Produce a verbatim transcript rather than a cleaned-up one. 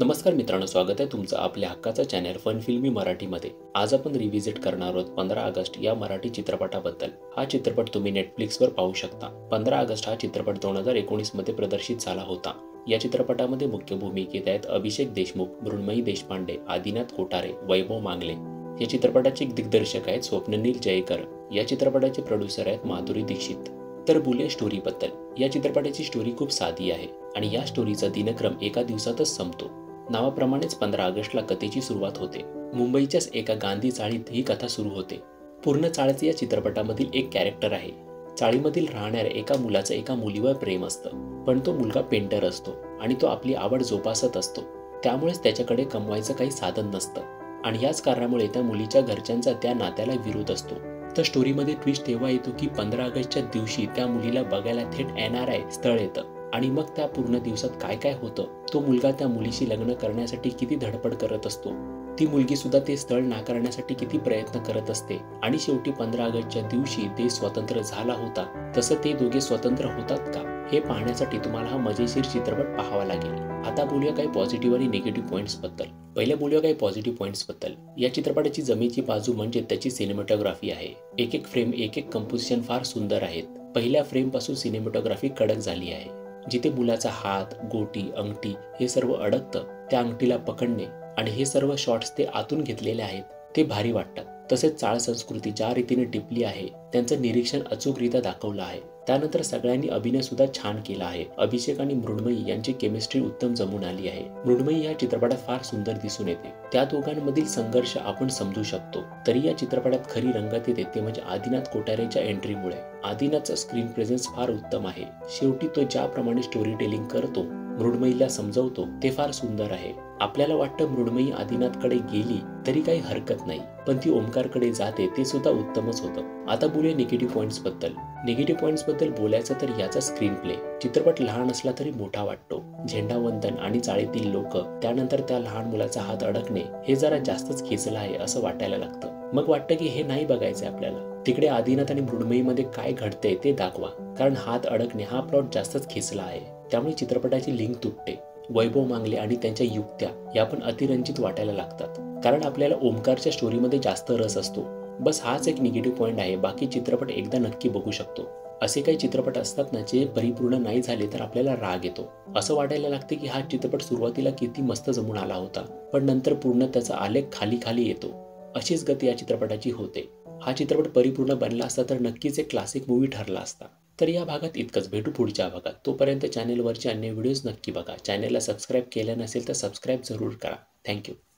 नमस्कार मित्रांनो, स्वागत आहे तुमचं आपल्या हक्काचा चॅनल फन फिल्मी मराठीमध्ये। आज आपण रिव्हिजिट करणार आहोत पंधरा ऑगस्ट या मराठी चित्रपटाबद्दल। हा चित्रपट तुम्ही नेटफ्लिक्सवर पाहू शकता। पंधरा ऑगस्ट हा चित्रपट दोन हजार एकोणीस मध्ये प्रदर्शित झाला होता। या चित्रपटामध्ये मुख्य भूमिकेत आहेत अभिषेक देशमुख, मृण्मयी देशपांडे, आदिनाथ कोठारे, वैभव मांगले। या चित्रपटाचे दिग्दर्शक आहेत स्वप्नील जयकर। या चित्रपटाचे प्रोड्युसर आहेत माधुरी दीक्षित। तर बोलूया स्टोरी बद्दल। या चित्रपटाची स्टोरी खूप साधी आहे आणि या स्टोरीचा दिनक्रम एका दिवसातच संपतो। नावाप्रमाणेच पंधरा ऑगस्टला कथेची सुरुवात होते। मुंबईच्याच एका गांधी चाळीत ही कथा सुरू होते। पूर्ण चाळीत या चित्रपटामधील एक कॅरेक्टर आहे। चाळीमधील राहणाऱ्या एका मुलाचं एका मुलीवर प्रेम असतं, पण तो मुलगा पेंटर असतो आणि तो आपली आवड जोपासत असतो। त्यामुळेच त्याच्याकडे कमवायचं काही साधन नसतं आणि याच कारणामुळे त्या मुलीच्या घरच्यांचा त्या नात्याला विरोध असतो। तर स्टोरीमध्ये ट्विस्ट तेव्हा येतो की पंधरा ऑगस्टच्या दिवशी त्या मुलीला बघायला थेट एन आर आय स्थळ येतं आणि मग त्या पूर्ण दिवसात काय काय होतं, तो मुलगा त्या मुलीशी लग्न करण्यासाठी किती धडपड करत असतो, ती मुलगी सुद्धा ते स्थळ नाकारण्यासाठी किती प्रयत्न करत असते आणि शेवटी पंधरा ऑगस्टच्या दिवशी देश स्वतंत्र झाला होता तसं ते दोघे स्वतंत्र होतात का, हे पाहण्यासाठी तुम्हाला हा मजेशीर चित्रपट पाहावा लागेल। आता बोलूया काही पॉझिटिव्ह आणि निगेटिव्ह पॉइंट्स बद्दल। पहिले बोलूया काही पॉझिटिव्ह पॉइंट्स बद्दल। या चित्रपटाची जमेची बाजू म्हणजे त्याची सिनेमॅटोग्राफी आहे। एक एक फ्रेम, एक एक कंपोजिशन फार सुंदर आहेत। पहिल्या फ्रेम पासून सिनेमॅटोग्राफी कडक झाली आहे। जिथे मुलाचा हात, गोटी, अंगठी हे सर्व अडकतं, त्या अंगठीला पकडणे आणि हे सर्व शॉट्स ते आतून घेतलेले आहेत, ते भारी वाटतात। तसेच चाळ संस्कृती ज्या रीतीने टिपली आहे त्यांचं निरीक्षण अचूकरित्या दाखवलं आहे। त्यानंतर सगळ्यांनी अभिनय सुद्धा छान केला आहे। अभिषेक आणि मृण्मयी यांची केमिस्ट्री उत्तम जमून आली आहे। मृण्मयी या चित्रपटात फार सुंदर दिसून येते। त्या दोघांमधील संघर्ष आपण समजू शकतो। तरी या चित्रपटात खरी रंगत येते ते म्हणजे आदिनाथ कोठारेच्या एंट्रीमुळे। आदिनाथचा स्क्रीन प्रेझेन्स फार उत्तम आहे। शेवटी तो ज्याप्रमाणे स्टोरी टेलिंग करतो, मृण्मयीला समजवतो, ते फार सुंदर आहे। आपल्याला वाटतं मृण्मयी आदिनाथकडे गेली तरी काही हरकत नाही, पण ती ओमकारकडे जाते ते सुद्धा उत्तमच होतं। आता बोलूया निगेटिव्ह पॉइंट्स बद्दल। निगेटिव्ह पॉइंट्स बद्दल बोलायचं तर याचा स्क्रीन प्ले। चित्रपट लहान असला तरी मोठा वाटतो। झेंडावंदन आणि चाळीतील लोक, त्यानंतर त्या लहान मुलाचा हात अडकणे हे जरा जास्तच खेचलं आहे असं वाटायला लागतं। मग वाटतं की हे नाही बघायचंय आपल्याला। तिकडे आदिनाथ आणि मृण्मयीमध्ये काय घडतंय ते दाखवा, कारण हात अडकणे हा प्लॉट जास्तच खेचला आहे, त्यामुळे चित्रपटाची लिंक तुटते। वैभव मांगले आणि त्यांच्या युक्त्या या पण अतिरंजित वाटायला लागतात, कारण आपल्याला ओमकारच्या स्टोरीमध्ये जास्त रस असतो। बस हाच एक निगेटिव्ह पॉइंट आहे। बाकी चित्रपट एकदा नक्की बघू शकतो। असे काही चित्रपट असतात ना जे परिपूर्ण नाही झाले तर आपल्याला राग येतो। असं वाटायला लागते की हा चित्रपट सुरुवातीला किती मस्त जमून आला होता, पण नंतर पूर्ण त्याचा आलेख खाली खाली येतो। अशीच गती या चित्रपटाची होते। हा चित्रपट परिपूर्ण बनला असता तर नक्कीच एक क्लासिक मूवी ठरला असता। तर या भागात इतकंच, भेटू पुढच्या भागात। तोपर्यंत चॅनेलवरचे अन्य व्हिडिओज नक्की बघा। चॅनेलला सबस्क्राईब केलं नसेल तर सबस्क्राईब जरूर करा। थँक्यू।